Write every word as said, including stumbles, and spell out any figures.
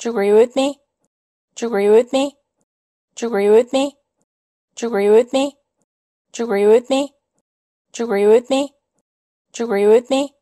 Do you agree with me? Do you agree with me? Do you agree with me? Do you agree with me? Do you agree with me? Do you agree with me? Do you agree with me?